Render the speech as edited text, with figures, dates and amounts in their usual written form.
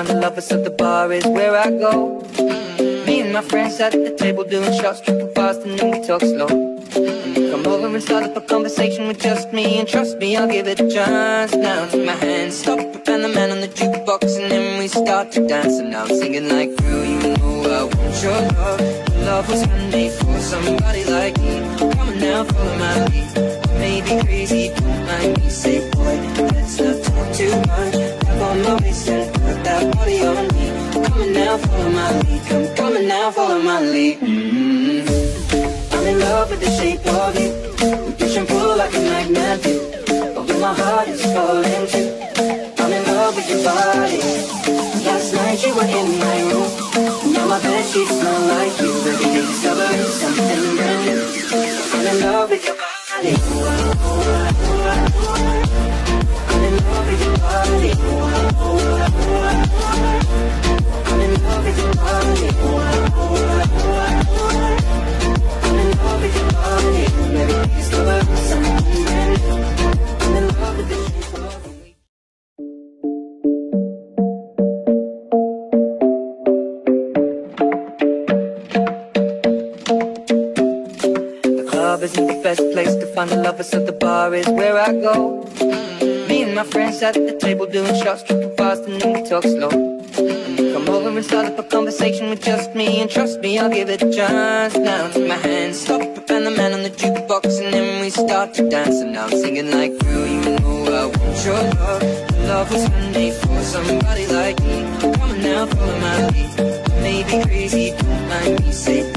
find the lovers, so the bar is where I go. Me and my friends sat at the table doing shots, tripping fast, and then we talk slow. Come over and start up a conversation with just me, and trust me, I'll give it a chance. Now take my hand, stop, and the man on the jukebox, and then we start to dance. And now I'm singing like, girl, you know I want your love. Love was handmade for somebody like me. Come on now, follow my lead. Maybe crazy, don't mind me. Say, boy, let's not talk too much. Grab on my waist and put that body on me. Come on now, follow my lead. Come on now, follow my lead. I'm in love with the shape of you. We push and pull like a magnet do. Although my heart is falling too. I'm in love with your body. Last night you were in my room. Now my bedsheets smell like you. Every day discovering something brand new. I'm in love with your body. I'm in love with your body. I'm in love with your body. I'm in love with your body. Every day discovering something brand new. I'm in love with the shape of you. Club isn't the best place to find the lovers, so the bar is where I go. Me and my friends sat at the table doing shots, tripping fast, and then we talk slow. Come over and start up a conversation with just me, and trust me, I'll give it a chance. Now take my hand, stop, and the man on the jukebox, and then we start to dance. And now I'm singing like, girl, you know I want your love. Love was handmade for somebody like me. Come on now, follow my lead. Maybe crazy, don't mind me. Say,